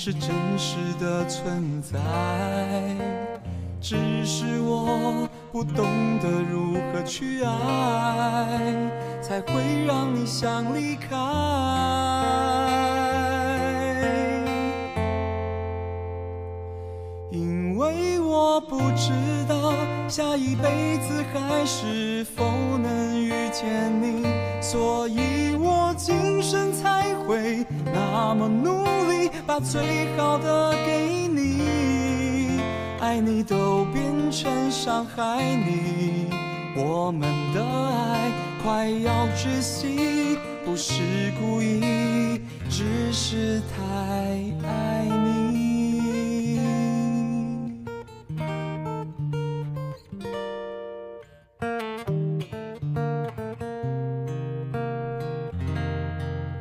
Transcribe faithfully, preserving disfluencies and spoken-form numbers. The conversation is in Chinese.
是真实的存在，只是我不懂得如何去爱，才会让你想离开。因为我不知道下一辈子还是否能遇见你，所以我今生才会那么努力，把最好的给你，爱你都变成伤害你，我们的爱快要窒息，不是故意，只是太爱你。